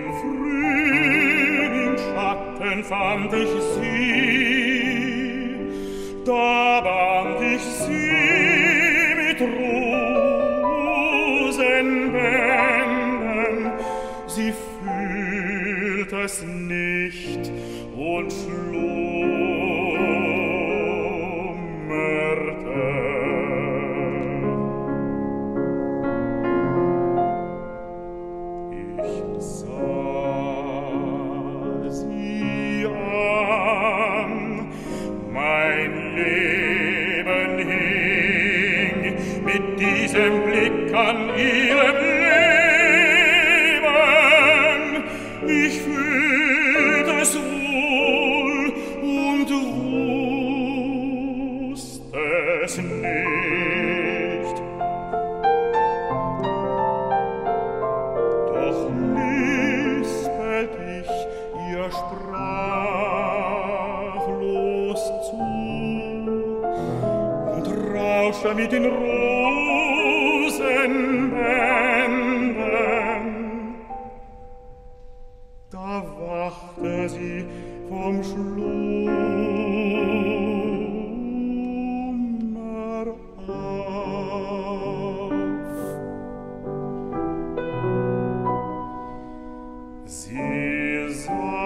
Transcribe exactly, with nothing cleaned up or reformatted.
Im Frühlingsschatten fand ich sie, da band ich sie mit Rosenbändern. Sie fühlt es nicht und schlummerte. Ich sah sie an, mein Leben hing mit diesem Blick an ihrem Leben. Ich fühlte es wohl und wusste es nicht. Doch lispelt ich ihr sprachlos zu und rauschte mit den Rosenbändern. Da wachte sie vom Schlummer auf. Sie sah